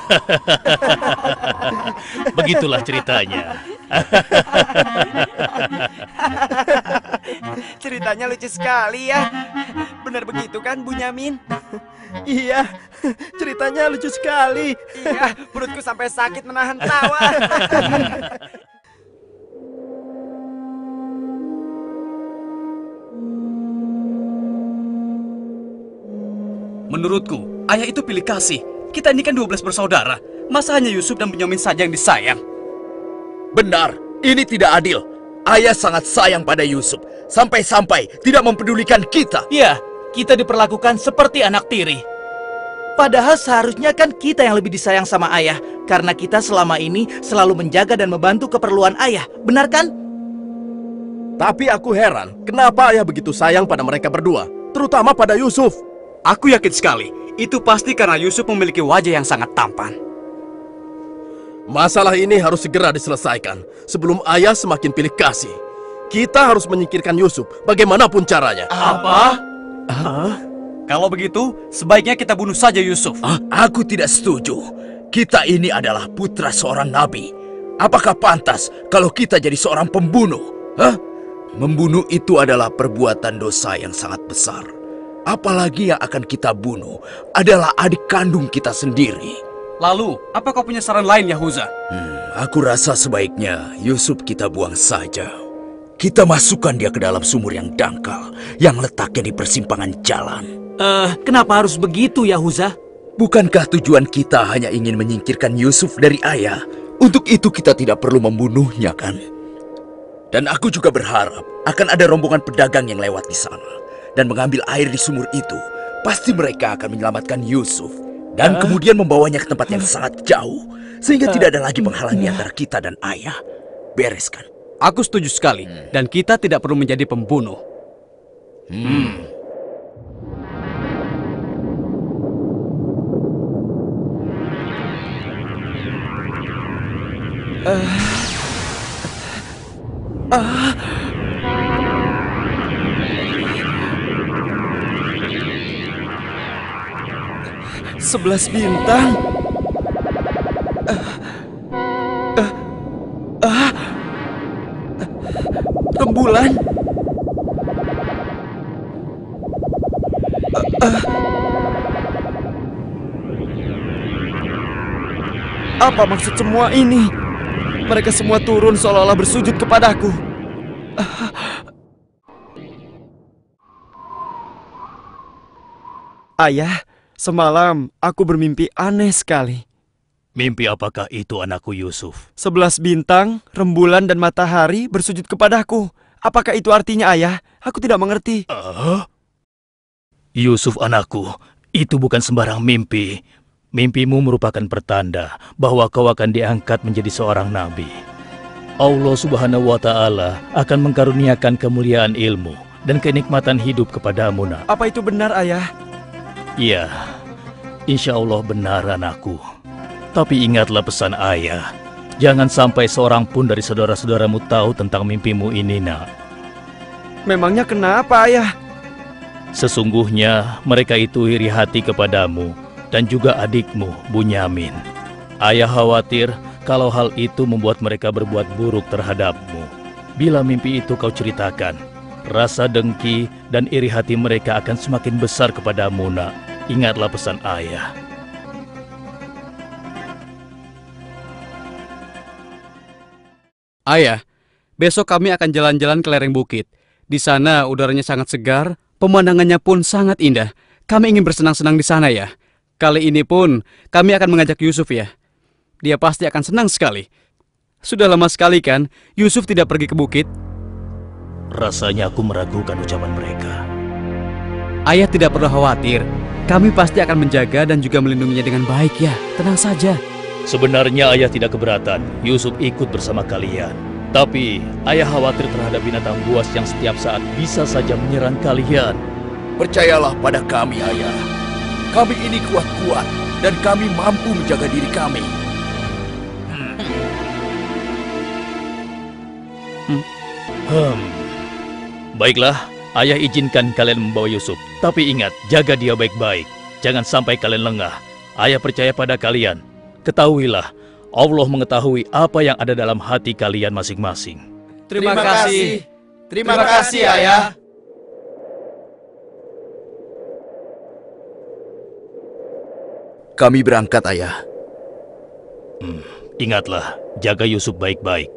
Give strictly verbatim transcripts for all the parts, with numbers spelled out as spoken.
Begitulah ceritanya. Ceritanya lucu sekali ya. Benar begitu kan, Bunyamin? Iya, ceritanya lucu sekali. Iya, perutku sampai sakit menahan tawa. Menurutku, ayah itu pilih kasih. Kita ini kan dua belas bersaudara. Masa hanya Yusuf dan Bunyamin saja yang disayang? Benar, ini tidak adil. Ayah sangat sayang pada Yusuf, sampai-sampai tidak mempedulikan kita. Ya, kita diperlakukan seperti anak tiri. Padahal seharusnya kan kita yang lebih disayang sama ayah, karena kita selama ini selalu menjaga dan membantu keperluan ayah, benar kan? Tapi aku heran, kenapa ayah begitu sayang pada mereka berdua, terutama pada Yusuf. Aku yakin sekali, itu pasti karena Yusuf memiliki wajah yang sangat tampan. Masalah ini harus segera diselesaikan sebelum ayah semakin pilih kasih. Kita harus menyingkirkan Yusuf bagaimanapun caranya. Apa? Hah? Kalau begitu, sebaiknya kita bunuh saja Yusuf. Ah, aku tidak setuju. Kita ini adalah putra seorang nabi. Apakah pantas kalau kita jadi seorang pembunuh? Hah? Membunuh itu adalah perbuatan dosa yang sangat besar. Apalagi yang akan kita bunuh adalah adik kandung kita sendiri. Lalu, apa kau punya saran lain, Yahuza? Hmm, aku rasa sebaiknya Yusuf kita buang saja. Kita masukkan dia ke dalam sumur yang dangkal, yang letaknya di persimpangan jalan. Eh, uh, kenapa harus begitu, Yahuza? Bukankah tujuan kita hanya ingin menyingkirkan Yusuf dari ayah? Untuk itu kita tidak perlu membunuhnya, kan? Dan aku juga berharap akan ada rombongan pedagang yang lewat di sana dan mengambil air di sumur itu. Pasti mereka akan menyelamatkan Yusuf dan uh. kemudian membawanya ke tempat yang sangat jauh, sehingga uh. tidak ada lagi penghalang di antara kita dan ayah. Beres kan? Aku setuju sekali, hmm. dan kita tidak perlu menjadi pembunuh. Hmm. Uh. Uh. Sebelas bintang. Uh. Uh. Uh. Rembulan. Uh. Uh. Apa maksud semua ini? Mereka semua turun seolah-olah bersujud kepadaku. Uh. Ayah, semalam aku bermimpi aneh sekali. Mimpi apakah itu, anakku Yusuf? Sebelas bintang, rembulan, dan matahari bersujud kepadaku. Apakah itu artinya, ayah? Aku tidak mengerti. Uh? Yusuf, anakku, itu bukan sembarang mimpi. Mimpimu merupakan pertanda bahwa kau akan diangkat menjadi seorang nabi. Allah Subhanahu wa Ta'ala akan mengkaruniakan kemuliaan ilmu dan kenikmatan hidup kepadamu, nak. Apa itu benar, ayah? Iya, insya Allah benar, anakku. Tapi ingatlah pesan ayah. Jangan sampai seorang pun dari saudara-saudaramu tahu tentang mimpimu ini, nak. Memangnya kenapa, ayah? Sesungguhnya mereka itu iri hati kepadamu dan juga adikmu, Bunyamin. Ayah khawatir kalau hal itu membuat mereka berbuat buruk terhadapmu. Bila mimpi itu kau ceritakan, rasa dengki dan iri hati mereka akan semakin besar kepadamu, nak. Ingatlah pesan ayah. Ayah, besok kami akan jalan-jalan ke lereng bukit. Di sana udaranya sangat segar, pemandangannya pun sangat indah. Kami ingin bersenang-senang di sana, ya. Kali ini pun kami akan mengajak Yusuf, ya. Dia pasti akan senang sekali. Sudah lama sekali kan Yusuf tidak pergi ke bukit. Rasanya aku meragukan ucapan mereka. Ayah tidak perlu khawatir. Kami pasti akan menjaga dan juga melindunginya dengan baik, ya. Tenang saja. Sebenarnya ayah tidak keberatan Yusuf ikut bersama kalian. Tapi ayah khawatir terhadap binatang buas yang setiap saat bisa saja menyerang kalian. Percayalah pada kami, ayah. Kami ini kuat-kuat dan kami mampu menjaga diri kami. Hmm. Hmm. Baiklah, ayah izinkan kalian membawa Yusuf. Tapi ingat, jaga dia baik-baik. Jangan sampai kalian lengah. Ayah percaya pada kalian. Ketahuilah, Allah mengetahui apa yang ada dalam hati kalian masing-masing. Terima, kasih. Terima kasih, Ayah. Kami berangkat, Ayah. Hmm, ingatlah, jaga Yusuf baik-baik.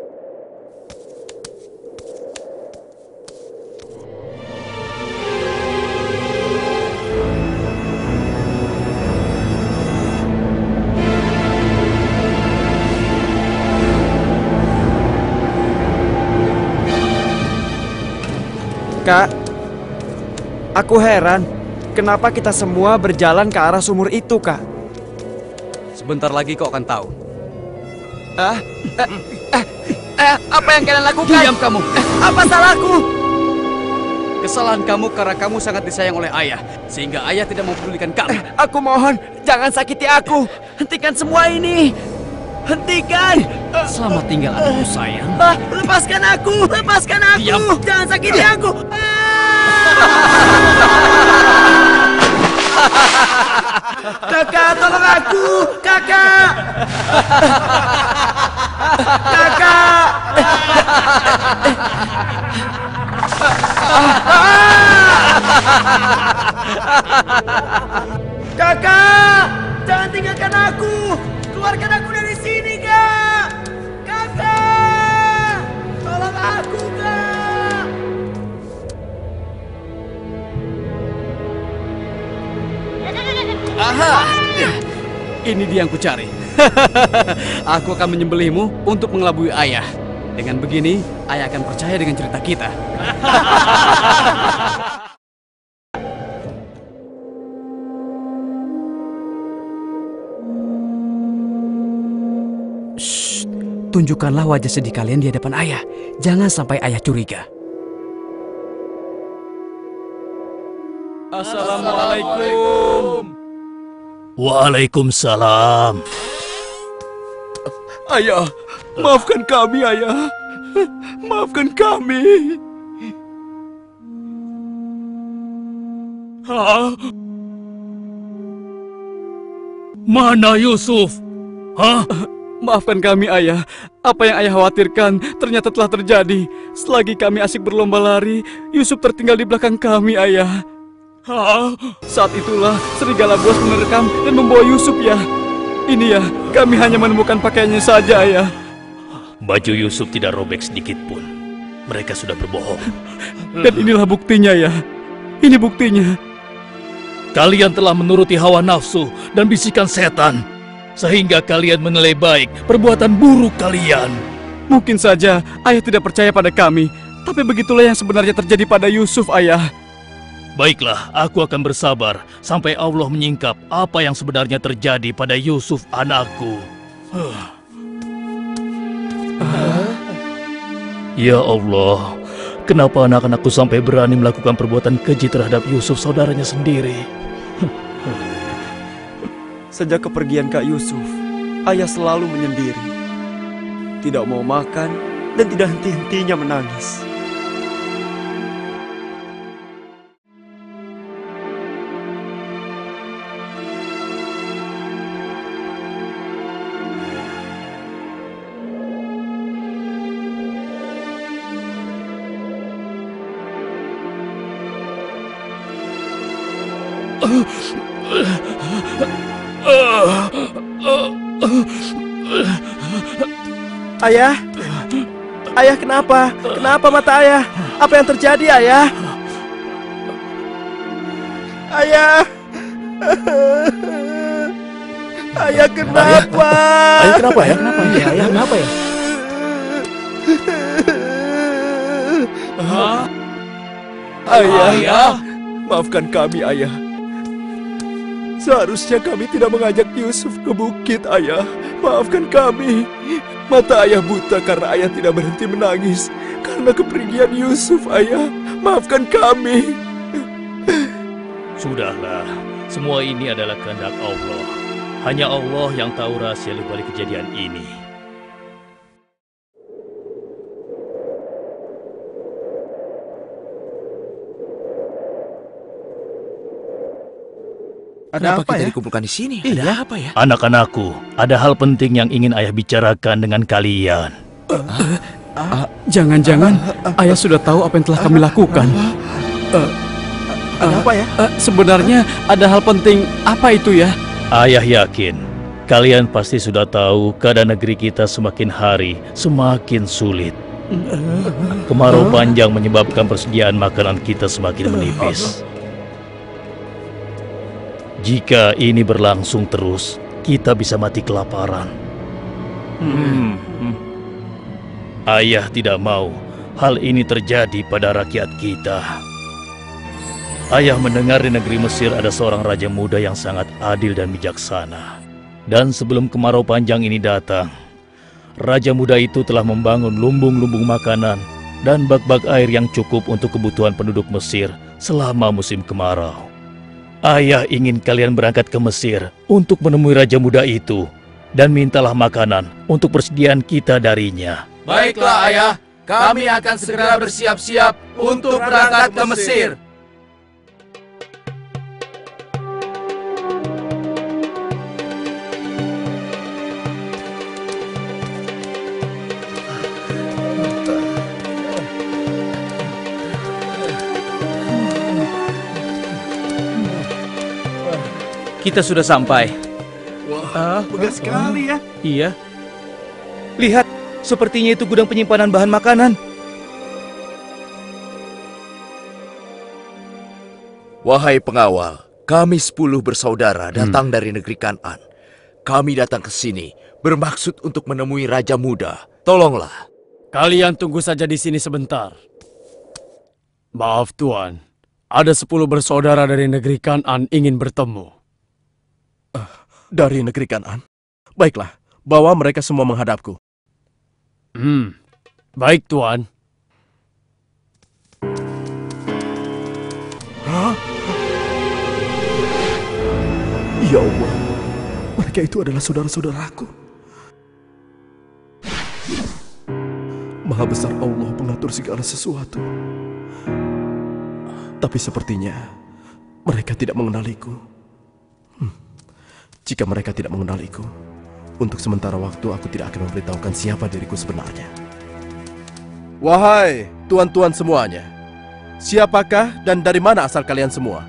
Kak, aku heran, kenapa kita semua berjalan ke arah sumur itu, Kak? Sebentar lagi kau akan tahu. Ah, eh, eh, eh, apa yang kalian lakukan? Diam kamu. Eh, apa salahku? Kesalahan kamu karena kamu sangat disayang oleh ayah, sehingga ayah tidak mempedulikan kamu. Eh, aku mohon, jangan sakiti aku. Hentikan semua ini. Hentikan. Selamat tinggal anakku sayang. Ah, lepaskan aku, lepaskan aku. Diam. Jangan sakiti aku. Kakak, tolong aku, kakak. Kakak. Kakak, jangan tinggalkan aku. Keluarkan aku dari sini, Kak. Kakak, tolong aku, Kak. Aha, ini dia yang kucari. Aku akan menyembelihmu untuk mengelabui ayah. Dengan begini, ayah akan percaya dengan cerita kita. Shh, tunjukkanlah wajah sedih kalian di hadapan ayah. Jangan sampai ayah curiga. Assalamualaikum. Waalaikumsalam. Ayah, maafkan kami, Ayah. Maafkan kami. Hah? Mana Yusuf? Hah? Maafkan kami, ayah. Apa yang ayah khawatirkan ternyata telah terjadi. Selagi kami asik berlomba lari, Yusuf tertinggal di belakang kami, ayah. Hah? Saat itulah serigala buas menerkam dan membawa Yusuf, ya. Ini ya, kami hanya menemukan pakaiannya saja, ayah. Baju Yusuf tidak robek sedikit pun. Mereka sudah berbohong. Dan inilah buktinya, ya. Ini buktinya. Kalian telah menuruti hawa nafsu dan bisikan setan, sehingga kalian menilai baik perbuatan buruk kalian. Mungkin saja ayah tidak percaya pada kami, tapi begitulah yang sebenarnya terjadi pada Yusuf, ayah. Baiklah, aku akan bersabar sampai Allah menyingkap apa yang sebenarnya terjadi pada Yusuf anakku. Ya Allah, kenapa anak-anakku sampai berani melakukan perbuatan keji terhadap Yusuf saudaranya sendiri? Sejak kepergian Kak Yusuf, ayah selalu menyendiri. Tidak mau makan dan tidak henti-hentinya menangis. Ayah, ayah kenapa? Kenapa mata ayah? Apa yang terjadi, ayah? Ayah, ayah kenapa? Ayah kenapa ya? Kenapa ya? Ayah kenapa ya? Ayah, maafkan kami, ayah. Seharusnya kami tidak mengajak Yusuf ke bukit, ayah. Maafkan kami. Mata ayah buta karena ayah tidak berhenti menangis karena kepergian Yusuf, ayah. Maafkan kami. Sudahlah, semua ini adalah kehendak Allah. Hanya Allah yang tahu rahasia di balik kejadian ini. Ada Kenapa apa kita ya? dikumpulkan di sini? Iya. Ada apa ya? Anak-anakku, ada hal penting yang ingin ayah bicarakan dengan kalian. Jangan-jangan ayah sudah tahu apa yang telah kami lakukan. Ada apa ya? Eh, sebenarnya ada hal penting apa itu ya? Ayah yakin kalian pasti sudah tahu keadaan negeri kita semakin hari semakin sulit. Kemarau panjang menyebabkan persediaan makanan kita semakin menipis. Jika ini berlangsung terus, kita bisa mati kelaparan. Hmm. Ayah tidak mau hal ini terjadi pada rakyat kita. Ayah mendengar di negeri Mesir ada seorang raja muda yang sangat adil dan bijaksana. Dan sebelum kemarau panjang ini datang, raja muda itu telah membangun lumbung-lumbung makanan dan bak-bak air yang cukup untuk kebutuhan penduduk Mesir selama musim kemarau. Ayah ingin kalian berangkat ke Mesir untuk menemui raja muda itu dan mintalah makanan untuk persediaan kita darinya. Baiklah ayah, kami akan segera bersiap-siap untuk berangkat ke Mesir. Kita sudah sampai. Wah, megah sekali ya. Iya. Lihat, sepertinya itu gudang penyimpanan bahan makanan. Wahai pengawal, kami sepuluh bersaudara datang dari negeri Kan'an. Kami datang ke sini bermaksud untuk menemui Raja Muda. Tolonglah. Kalian tunggu saja di sini sebentar. Maaf Tuan, ada sepuluh bersaudara dari negeri Kan'an ingin bertemu. Dari negeri Kan'an? Baiklah, bawa mereka semua menghadapku. Hmm, baik Tuan. Hah? Ya Allah, mereka itu adalah saudara-saudaraku. Maha besar Allah pengatur segala sesuatu. Tapi sepertinya mereka tidak mengenaliku. Hmm. Jika mereka tidak mengenaliku, untuk sementara waktu aku tidak akan memberitahukan siapa diriku sebenarnya. Wahai tuan-tuan semuanya, siapakah dan dari mana asal kalian semua?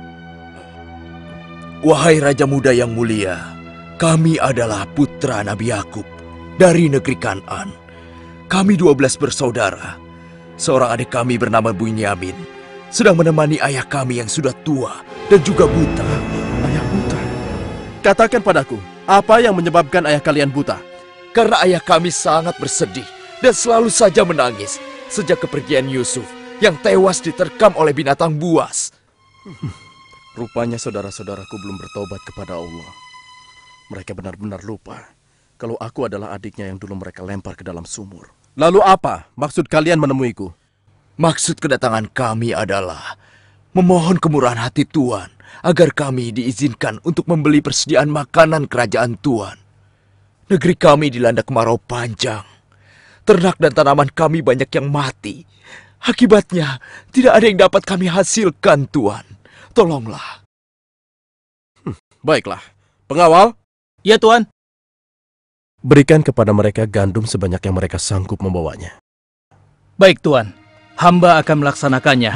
Wahai Raja Muda yang mulia, kami adalah putra Nabi Yakub dari negeri Kan'an. Kami dua belas bersaudara. Seorang adik kami bernama Bunyamin sedang menemani ayah kami yang sudah tua dan juga buta. Ayah buta? Katakan padaku, apa yang menyebabkan ayah kalian buta? Karena ayah kami sangat bersedih dan selalu saja menangis sejak kepergian Yusuf yang tewas diterkam oleh binatang buas. Rupanya saudara-saudaraku belum bertobat kepada Allah. Mereka benar-benar lupa kalau aku adalah adiknya yang dulu mereka lempar ke dalam sumur. Lalu apa maksud kalian menemuiku? Maksud kedatangan kami adalah memohon kemurahan hati Tuan agar kami diizinkan untuk membeli persediaan makanan kerajaan Tuan. Negeri kami dilanda kemarau panjang. Ternak dan tanaman kami banyak yang mati. Akibatnya tidak ada yang dapat kami hasilkan, Tuan. Tolonglah. Hmm, baiklah. Pengawal? Ya, Tuan. Berikan kepada mereka gandum sebanyak yang mereka sanggup membawanya. Baik, Tuan. Hamba akan melaksanakannya.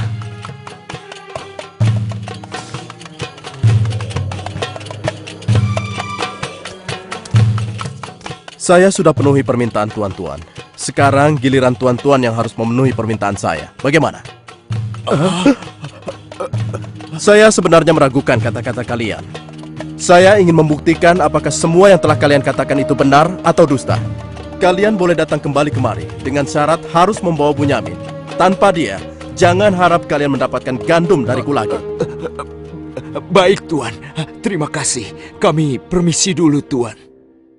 Saya sudah penuhi permintaan tuan-tuan. Sekarang giliran tuan-tuan yang harus memenuhi permintaan saya. Bagaimana? Uh, saya sebenarnya meragukan kata-kata kalian. Saya ingin membuktikan apakah semua yang telah kalian katakan itu benar atau dusta. Kalian boleh datang kembali kemari dengan syarat harus membawa Bunyamin. Tanpa dia, jangan harap kalian mendapatkan gandum dariku lagi. Baik, Tuan. Terima kasih. Kami permisi dulu, Tuan.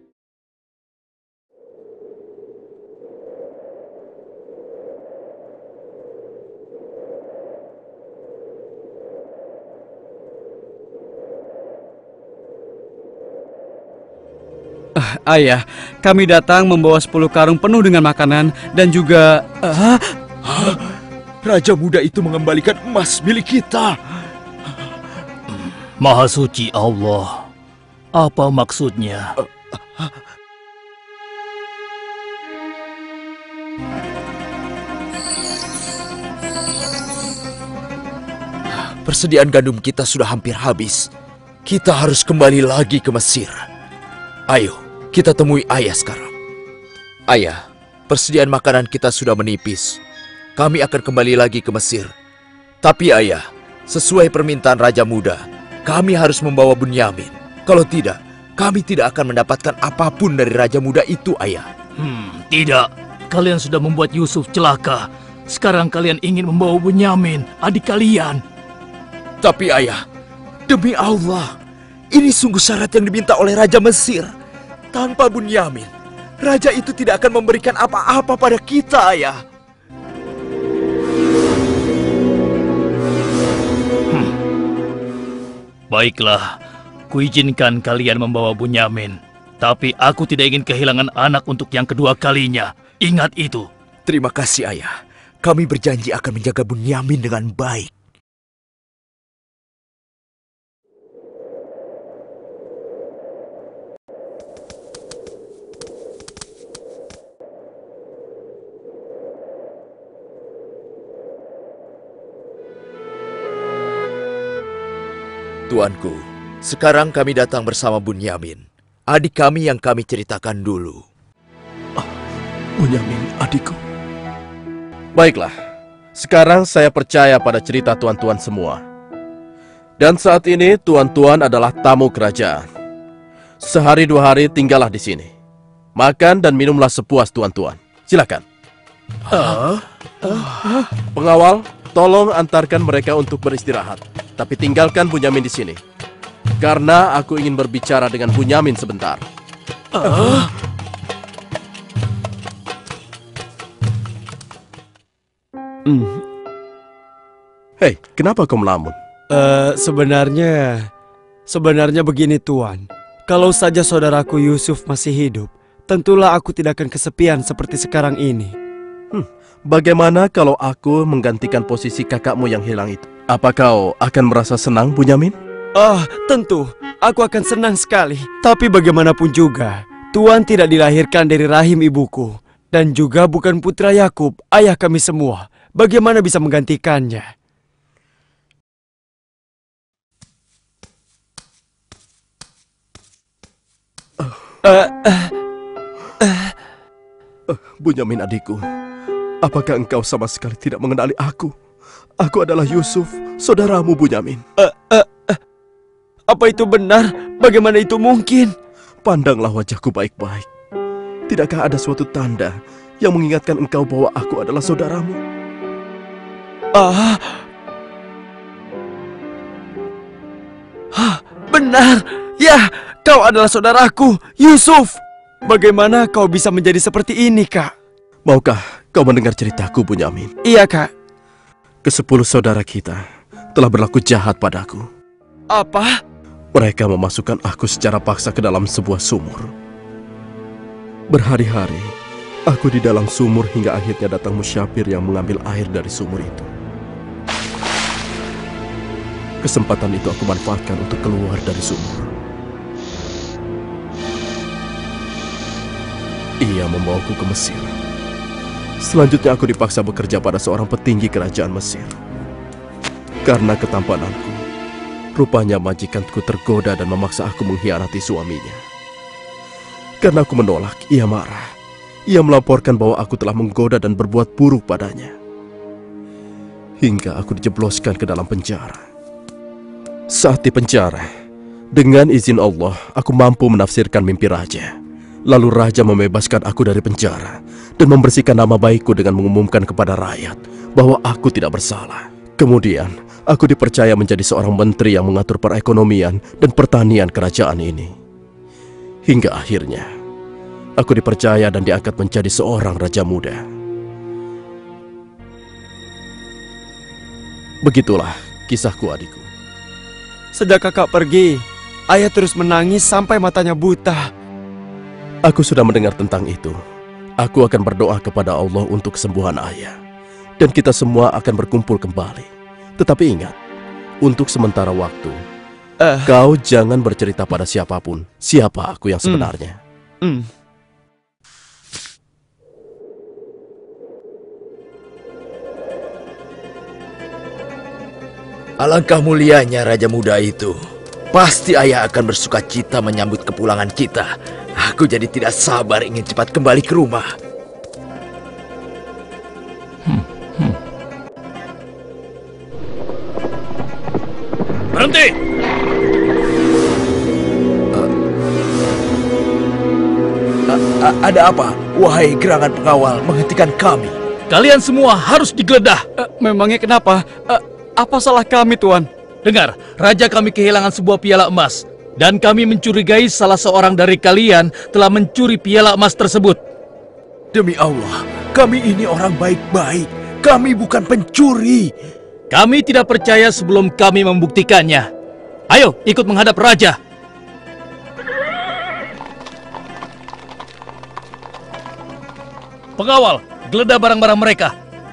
Ayah, kami datang membawa sepuluh karung penuh dengan makanan dan juga... Uh, Raja Muda itu mengembalikan emas milik kita. Maha suci Allah. Apa maksudnya? Persediaan gandum kita sudah hampir habis. Kita harus kembali lagi ke Mesir. Ayo, kita temui ayah sekarang. Ayah, persediaan makanan kita sudah menipis. Kami akan kembali lagi ke Mesir. Tapi ayah, sesuai permintaan Raja Muda, kami harus membawa Bunyamin. Kalau tidak, kami tidak akan mendapatkan apapun dari Raja Muda itu, ayah. Hmm, tidak. Kalian sudah membuat Yusuf celaka. Sekarang kalian ingin membawa Bunyamin, adik kalian. Tapi ayah, demi Allah, ini sungguh syarat yang diminta oleh Raja Mesir. Tanpa Bunyamin, Raja itu tidak akan memberikan apa-apa pada kita, ayah. Hmm. Baiklah, kuizinkan kalian membawa Bunyamin. Tapi aku tidak ingin kehilangan anak untuk yang kedua kalinya. Ingat itu. Terima kasih, ayah. Kami berjanji akan menjaga Bunyamin dengan baik. Tuanku, sekarang kami datang bersama Bunyamin, adik kami yang kami ceritakan dulu. Ah, Bunyamin, adikku. Baiklah, sekarang saya percaya pada cerita tuan-tuan semua. Dan saat ini tuan-tuan adalah tamu kerajaan. Sehari dua hari tinggallah di sini. Makan dan minumlah sepuas tuan-tuan. Silakan. Uh, uh, Pengawal, tolong antarkan mereka untuk beristirahat. Tapi tinggalkan Bunyamin di sini. Karena aku ingin berbicara dengan Bunyamin sebentar. Uh. Hmm. Hei, kenapa kau melamun? Uh, sebenarnya, sebenarnya begini Tuan. Kalau saja saudaraku Yusuf masih hidup, tentulah aku tidak akan kesepian seperti sekarang ini. Hmm. Bagaimana kalau aku menggantikan posisi kakakmu yang hilang itu? Apa kau akan merasa senang, Bunyamin? Ah, tentu. Aku akan senang sekali. Tapi bagaimanapun juga, Tuan tidak dilahirkan dari rahim ibuku. Dan juga bukan putra Yakub, ayah kami semua. Bagaimana bisa menggantikannya? Uh, uh, uh, uh. Uh, Bunyamin adikku, apakah engkau sama sekali tidak mengenali aku? Aku adalah Yusuf, saudaramu Bunyamin. Uh, uh, uh. Apa itu benar? Bagaimana itu mungkin? Pandanglah wajahku baik-baik. Tidakkah ada suatu tanda yang mengingatkan engkau bahwa aku adalah saudaramu? Ah, Hah, benar. Ya, kau adalah saudaraku, Yusuf. Bagaimana kau bisa menjadi seperti ini, Kak? Maukah kau mendengar ceritaku, Bunyamin? Iya, Kak. Kesepuluh saudara kita telah berlaku jahat padaku. Apa? Mereka memasukkan aku secara paksa ke dalam sebuah sumur. Berhari-hari, aku di dalam sumur hingga akhirnya datang musyafir yang mengambil air dari sumur itu. Kesempatan itu aku manfaatkan untuk keluar dari sumur. Ia membawaku ke Mesir. Selanjutnya aku dipaksa bekerja pada seorang petinggi kerajaan Mesir. Karena ketampananku, rupanya majikanku tergoda dan memaksa aku mengkhianati suaminya. Karena aku menolak, ia marah. Ia melaporkan bahwa aku telah menggoda dan berbuat buruk padanya. Hingga aku dijebloskan ke dalam penjara. Saat di penjara, dengan izin Allah, aku mampu menafsirkan mimpi raja. Lalu raja membebaskan aku dari penjara dan membersihkan nama baikku dengan mengumumkan kepada rakyat bahwa aku tidak bersalah. Kemudian, aku dipercaya menjadi seorang menteri yang mengatur perekonomian dan pertanian kerajaan ini. Hingga akhirnya, aku dipercaya dan diangkat menjadi seorang raja muda. Begitulah kisahku, adikku. Sejak kakak pergi, ayah terus menangis sampai matanya buta. Aku sudah mendengar tentang itu. Aku akan berdoa kepada Allah untuk kesembuhan ayah. Dan kita semua akan berkumpul kembali. Tetapi ingat, untuk sementara waktu, Uh. Kau jangan bercerita pada siapapun siapa aku yang sebenarnya. Hmm. Hmm. Alangkah mulianya Raja Muda itu. Pasti ayah akan bersuka cita menyambut kepulangan kita. Aku jadi tidak sabar ingin cepat kembali ke rumah. Hmm. Hmm. Berhenti! Uh, uh, ada apa? Wahai gerangan pengawal, menghentikan kami. Kalian semua harus digeledah. Uh, memangnya kenapa? Uh, Apa salah kami, Tuan? Dengar, Raja kami kehilangan sebuah piala emas. Dan kami mencurigai salah seorang dari kalian telah mencuri piala emas tersebut. Demi Allah, kami ini orang baik-baik. Kami bukan pencuri. Kami tidak percaya sebelum kami membuktikannya. Ayo, ikut menghadap Raja. Pengawal, geledah barang-barang mereka.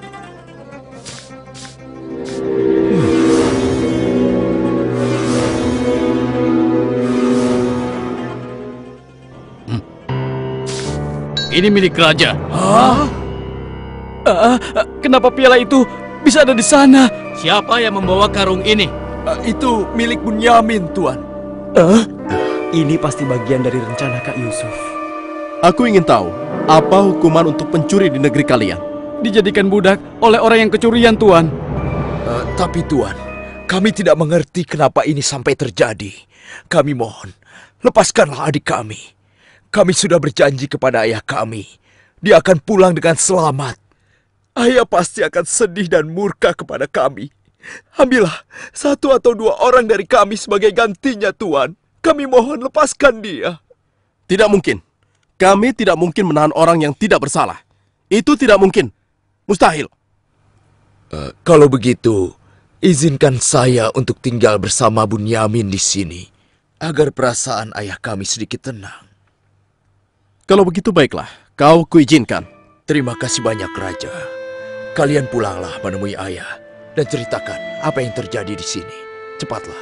Ini milik Raja. Hah? Uh, uh, kenapa piala itu bisa ada di sana? Siapa yang membawa karung ini? Uh, itu milik Bunyamin, Tuan. Uh, ini pasti bagian dari rencana Kak Yusuf. Aku ingin tahu, apa hukuman untuk pencuri di negeri kalian? Dijadikan budak oleh orang yang kecurian, Tuan. Uh, tapi Tuan, kami tidak mengerti kenapa ini sampai terjadi. Kami mohon, lepaskanlah adik kami. Kami sudah berjanji kepada ayah kami. Dia akan pulang dengan selamat. Ayah pasti akan sedih dan murka kepada kami. Ambillah satu atau dua orang dari kami sebagai gantinya, Tuan. Kami mohon lepaskan dia. Tidak mungkin. Kami tidak mungkin menahan orang yang tidak bersalah. Itu tidak mungkin. Mustahil. Uh, kalau begitu, izinkan saya untuk tinggal bersama Bunyamin di sini. Agar perasaan ayah kami sedikit tenang. Kalau begitu baiklah, kau kuizinkan. Terima kasih banyak, Raja. Kalian pulanglah menemui ayah dan ceritakan apa yang terjadi di sini. Cepatlah.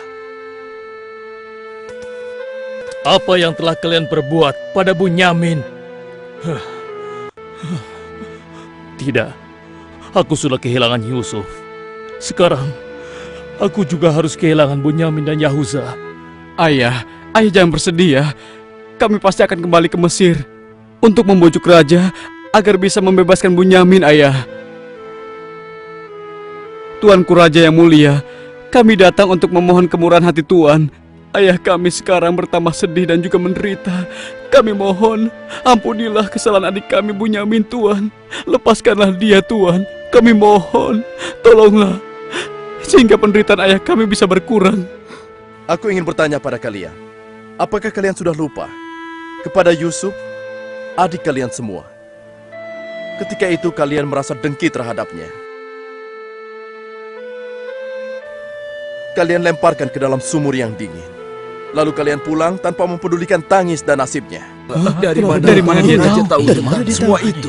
Apa yang telah kalian perbuat pada Bunyamin? Tidak, aku sudah kehilangan Yusuf. Sekarang, aku juga harus kehilangan Bunyamin dan Yahuza. Ayah, ayah jangan bersedih ya. Kami pasti akan kembali ke Mesir untuk membujuk raja agar bisa membebaskan Bunyamin, ayah. Tuanku Raja yang mulia, kami datang untuk memohon kemurahan hati Tuan. Ayah kami sekarang bertambah sedih dan juga menderita. Kami mohon, ampunilah kesalahan adik kami Bunyamin, Tuan. Lepaskanlah dia, Tuan. Kami mohon, tolonglah, sehingga penderitaan ayah kami bisa berkurang. Aku ingin bertanya pada kalian, apakah kalian sudah lupa kepada Yusuf, adik kalian semua? Ketika itu kalian merasa dengki terhadapnya. Kalian lemparkan ke dalam sumur yang dingin. Lalu kalian pulang tanpa mempedulikan tangis dan nasibnya. Huh? Dari mana? Dari mana dia Raja tahu Dari tentang mana dia semua tahu? itu?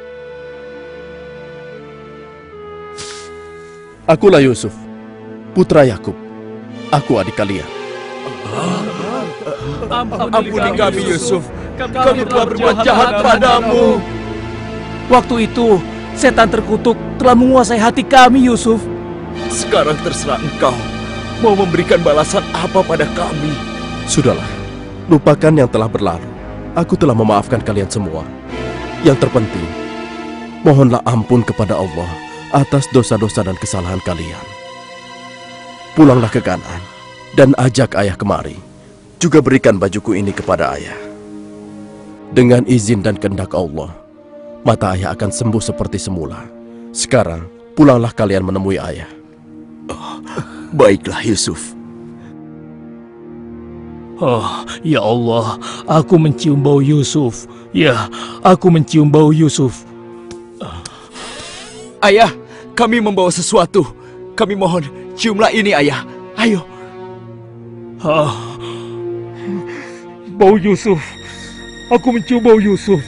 Akulah Yusuf, putra Yakub. Aku adik kalian. Ampuni kami, Yusuf. Kami telah berbuat jahat padamu. Waktu itu, setan terkutuk telah menguasai hati kami, Yusuf. Sekarang terserah engkau. Mau memberikan balasan apa pada kami? Sudahlah, lupakan yang telah berlalu. Aku telah memaafkan kalian semua. Yang terpenting, mohonlah ampun kepada Allah atas dosa-dosa dan kesalahan kalian. Pulanglah ke Kanaan dan ajak ayah kemari. Juga berikan bajuku ini kepada ayah. Dengan izin dan kehendak Allah, mata ayah akan sembuh seperti semula. Sekarang, pulanglah kalian menemui ayah. Oh, baiklah, Yusuf. Oh, ya Allah, aku mencium bau Yusuf. Ya, aku mencium bau Yusuf. Ayah, kami membawa sesuatu. Kami mohon, ciumlah ini, ayah. Ayo. Ah, bau Yusuf. Aku mencium bau Yusuf.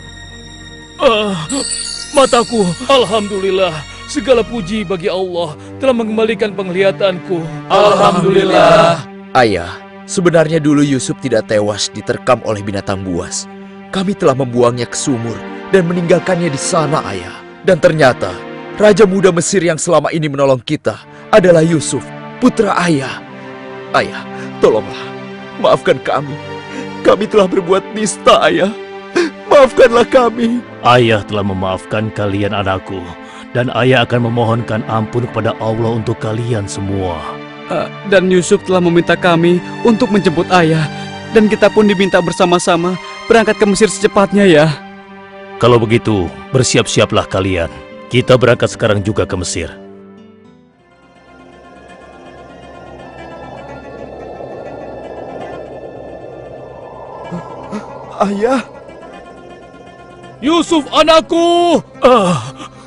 Ah, mataku, alhamdulillah. Segala puji bagi Allah telah mengembalikan penglihatanku. Alhamdulillah. Ayah, sebenarnya dulu Yusuf tidak tewas diterkam oleh binatang buas. Kami telah membuangnya ke sumur dan meninggalkannya di sana, Ayah. Dan ternyata, Raja Muda Mesir yang selama ini menolong kita adalah Yusuf, putra Ayah. Ayah, tolonglah, maafkan kami. Kami telah berbuat nista, Ayah. Maafkanlah kami. Ayah telah memaafkan kalian anakku, dan ayah akan memohonkan ampun kepada Allah untuk kalian semua. Uh, dan Yusuf telah meminta kami untuk menjemput ayah, dan kita pun diminta bersama-sama berangkat ke Mesir secepatnya ya. Kalau begitu, bersiap-siaplah kalian. Kita berangkat sekarang juga ke Mesir. Ayah. Yusuf anakku! Ah.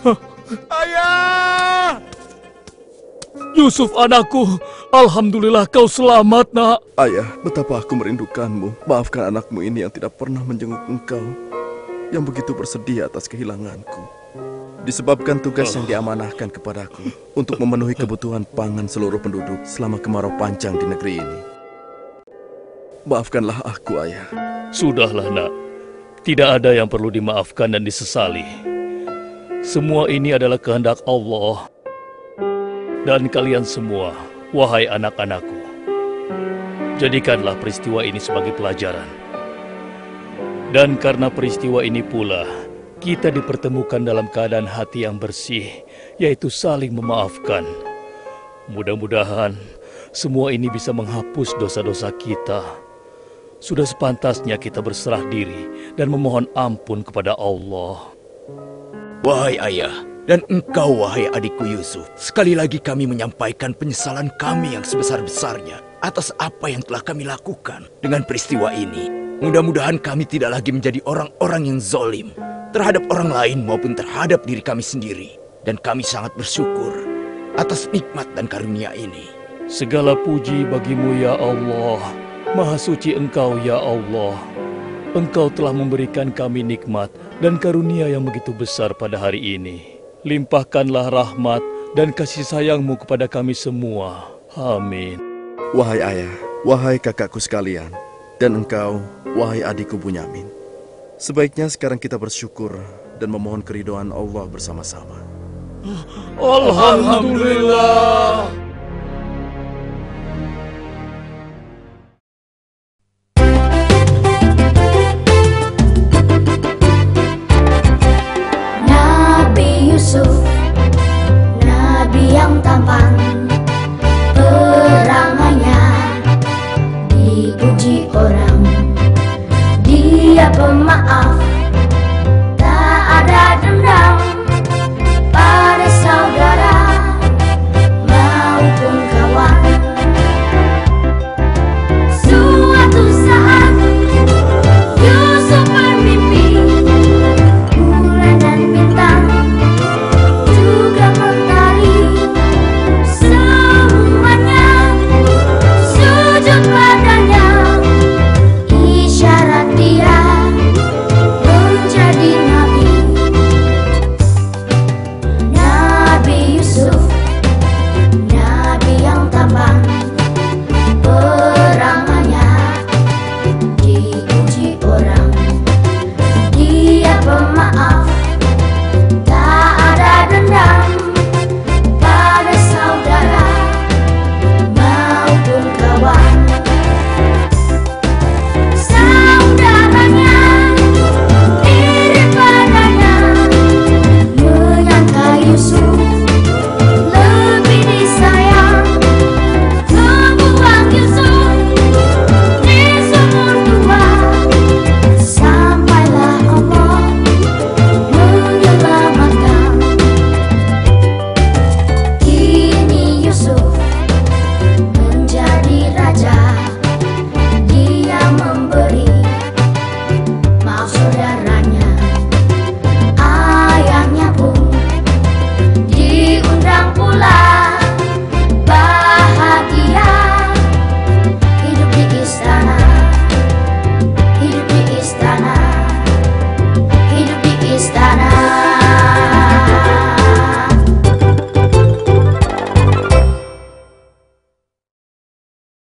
Ayah! Yusuf anakku, alhamdulillah kau selamat, nak. Ayah, betapa aku merindukanmu. Maafkan anakmu ini yang tidak pernah menjenguk engkau, yang begitu bersedih atas kehilanganku. Disebabkan tugas yang diamanahkan kepadaku untuk memenuhi kebutuhan pangan seluruh penduduk selama kemarau panjang di negeri ini. Maafkanlah aku, Ayah. Sudahlah, nak. Tidak ada yang perlu dimaafkan dan disesali. Semua ini adalah kehendak Allah. Dan kalian semua, wahai anak-anakku, jadikanlah peristiwa ini sebagai pelajaran. Dan karena peristiwa ini pula, kita dipertemukan dalam keadaan hati yang bersih, yaitu saling memaafkan. Mudah-mudahan semua ini bisa menghapus dosa-dosa kita. Sudah sepantasnya kita berserah diri dan memohon ampun kepada Allah. Wahai ayah, dan engkau wahai adikku Yusuf, sekali lagi kami menyampaikan penyesalan kami yang sebesar-besarnya atas apa yang telah kami lakukan dengan peristiwa ini. Mudah-mudahan kami tidak lagi menjadi orang-orang yang zalim terhadap orang lain maupun terhadap diri kami sendiri. Dan kami sangat bersyukur atas nikmat dan karunia ini. Segala puji bagimu ya Allah. Maha suci Engkau ya Allah. Engkau telah memberikan kami nikmat dan karunia yang begitu besar pada hari ini. Limpahkanlah rahmat dan kasih sayang-Mu kepada kami semua. Amin. Wahai ayah, wahai kakakku sekalian, dan engkau, wahai adikku Bunyamin. Sebaiknya sekarang kita bersyukur dan memohon keridhaan Allah bersama-sama. Alhamdulillah.